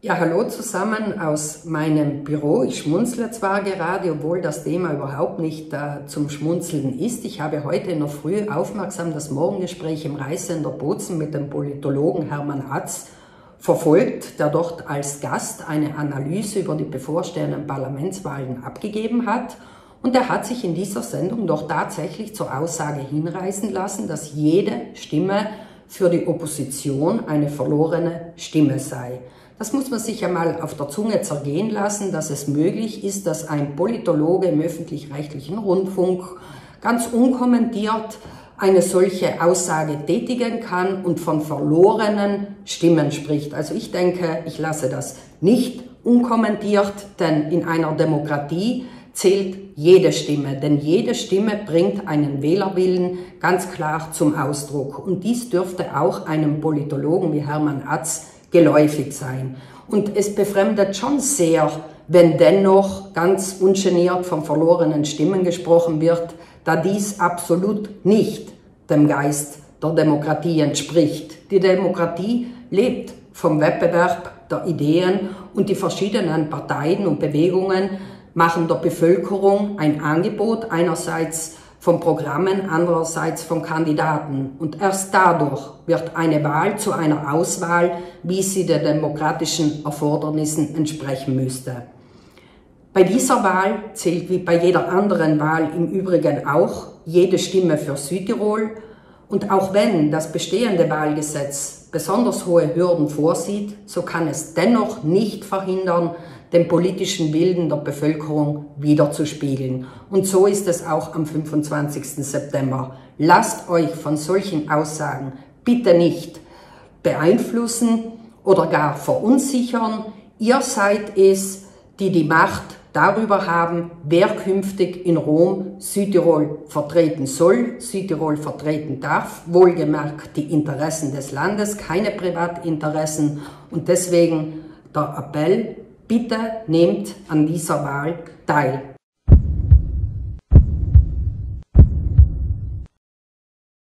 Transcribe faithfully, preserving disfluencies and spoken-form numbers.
Ja, hallo zusammen aus meinem Büro. Ich schmunzle zwar gerade, obwohl das Thema überhaupt nicht äh, zum Schmunzeln ist. Ich habe heute in der Früh aufmerksam das Morgengespräch im Reichssender Bozen mit dem Politologen Hermann Hatz verfolgt, der dort als Gast eine Analyse über die bevorstehenden Parlamentswahlen abgegeben hat. Und er hat sich in dieser Sendung doch tatsächlich zur Aussage hinreißen lassen, dass jede Stimme für die Opposition eine verlorene Stimme sei. Das muss man sich einmal auf der Zunge zergehen lassen, dass es möglich ist, dass ein Politologe im öffentlich-rechtlichen Rundfunk ganz unkommentiert eine solche Aussage tätigen kann und von verlorenen Stimmen spricht. Also ich denke, ich lasse das nicht unkommentiert, denn in einer Demokratie zählt jede Stimme, denn jede Stimme bringt einen Wählerwillen ganz klar zum Ausdruck. Und dies dürfte auch einem Politologen wie Hermann Hatz geläufig sein. Und es befremdet schon sehr, wenn dennoch ganz ungeniert von verlorenen Stimmen gesprochen wird, da dies absolut nicht dem Geist der Demokratie entspricht. Die Demokratie lebt vom Wettbewerb der Ideen und die verschiedenen Parteien und Bewegungen machen der Bevölkerung ein Angebot, einerseits von Programmen, andererseits von Kandidaten. Und erst dadurch wird eine Wahl zu einer Auswahl, wie sie den demokratischen Erfordernissen entsprechen müsste. Bei dieser Wahl zählt wie bei jeder anderen Wahl im Übrigen auch jede Stimme für Südtirol. Und auch wenn das bestehende Wahlgesetz besonders hohe Hürden vorsieht, so kann es dennoch nicht verhindern, den politischen Willen der Bevölkerung widerzuspiegeln. Und so ist es auch am fünfundzwanzigsten September. Lasst euch von solchen Aussagen bitte nicht beeinflussen oder gar verunsichern. Ihr seid es, die die Macht darüber haben, wer künftig in Rom Südtirol vertreten soll, Südtirol vertreten darf, wohlgemerkt die Interessen des Landes, keine Privatinteressen. Und deswegen der Appell: Bitte nehmt an dieser Wahl teil.